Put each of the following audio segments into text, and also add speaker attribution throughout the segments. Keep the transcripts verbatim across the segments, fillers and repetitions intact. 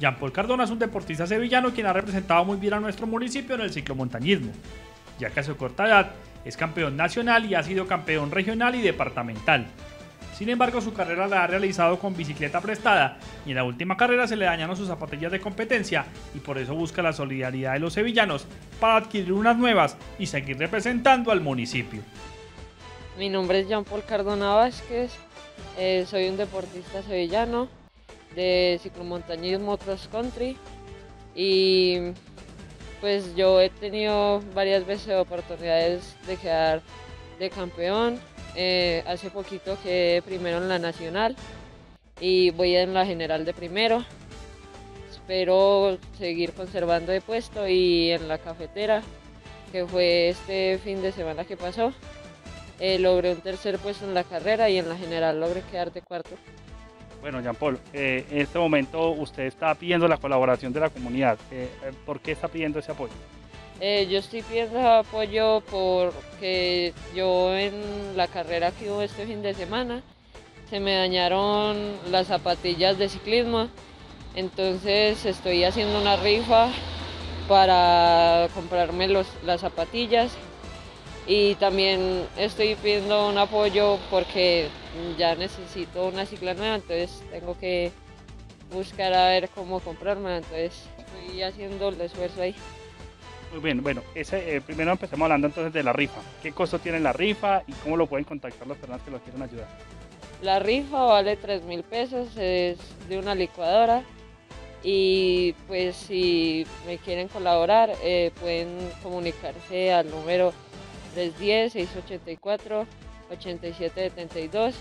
Speaker 1: Jean Paul Cardona es un deportista sevillano quien ha representado muy bien a nuestro municipio en el ciclomontañismo, ya que a su corta edad es campeón nacional y ha sido campeón regional y departamental. Sin embargo, su carrera la ha realizado con bicicleta prestada y en la última carrera se le dañaron sus zapatillas de competencia y por eso busca la solidaridad de los sevillanos para adquirir unas nuevas y seguir representando al municipio.
Speaker 2: Mi nombre es Jean Paul Cardona Vázquez, eh, soy un deportista sevillano de ciclomontañismo cross country y pues yo he tenido varias veces oportunidades de quedar de campeón. Eh, hace poquito quedé primero en la nacional y voy en la general de primero. Espero seguir conservando de puesto y en la cafetera, que fue este fin de semana que pasó, eh, logré un tercer puesto en la carrera y en la general logré quedar de cuarto.
Speaker 3: Bueno, Jean Paul, eh, en este momento usted está pidiendo la colaboración de la comunidad. Eh, ¿Por qué está pidiendo ese apoyo?
Speaker 2: Eh, yo estoy pidiendo apoyo porque yo en la carrera que hubo este fin de semana se me dañaron las zapatillas de ciclismo, entonces estoy haciendo una rifa para comprarme los, las zapatillas. Y también estoy pidiendo un apoyo porque ya necesito una cicla nueva, entonces tengo que buscar a ver cómo comprarme, entonces estoy haciendo el esfuerzo ahí.
Speaker 3: Muy bien, bueno, ese, eh, primero empecemos hablando entonces de la rifa. ¿Qué costo tiene la rifa y cómo lo pueden contactar las personas que lo quieren ayudar?
Speaker 2: La rifa vale tres mil pesos, es de una licuadora y pues si me quieren colaborar eh, pueden comunicarse al número tres uno cero, seis ocho cuatro, ocho siete siete dos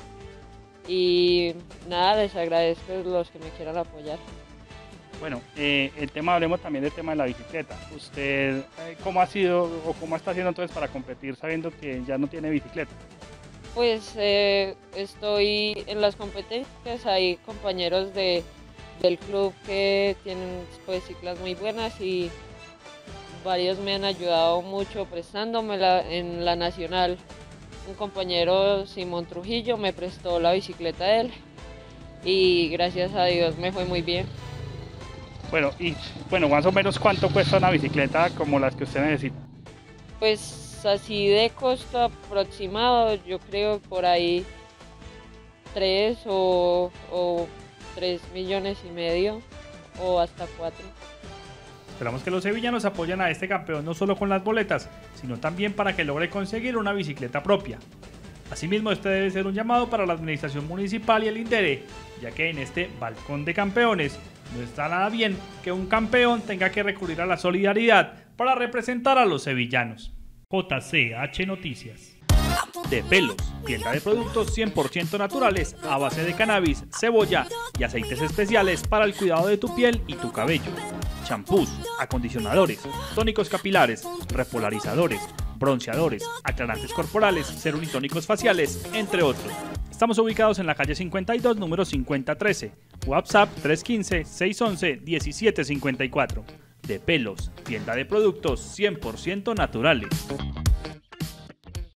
Speaker 2: y nada, les agradezco a los que me quieran apoyar.
Speaker 3: Bueno, eh, el tema, hablemos también del tema de la bicicleta. ¿Usted eh, cómo ha sido o cómo está haciendo entonces para competir sabiendo que ya no tiene bicicleta?
Speaker 2: Pues eh, estoy en las competencias, hay compañeros de, del club que tienen pues, ciclas muy buenas y varios me han ayudado mucho prestándomela. En la nacional, un compañero, Simón Trujillo, me prestó la bicicleta de él y gracias a Dios me fue muy bien.
Speaker 3: Bueno, y bueno, más o menos ¿cuánto cuesta una bicicleta como las que usted necesita?
Speaker 2: Pues así de costo aproximado, yo creo por ahí tres o, o tres millones y medio o hasta cuatro.
Speaker 1: Esperamos que los sevillanos apoyen a este campeón no solo con las boletas, sino también para que logre conseguir una bicicleta propia. Asimismo, este debe ser un llamado para la administración municipal y el INDERE, ya que en este balcón de campeones no está nada bien que un campeón tenga que recurrir a la solidaridad para representar a los sevillanos. J C H Noticias. De Pelos, tienda de productos cien por ciento naturales a base de cannabis, cebolla y aceites especiales para el cuidado de tu piel y tu cabello. Champús, acondicionadores, tónicos capilares, repolarizadores, bronceadores, aclarantes corporales, serum y tónicos faciales, entre otros. Estamos ubicados en la calle cincuenta y dos, número cincuenta trece, WhatsApp tres uno cinco, seis uno uno, uno siete cinco cuatro. De Pelos, tienda de productos cien por ciento naturales.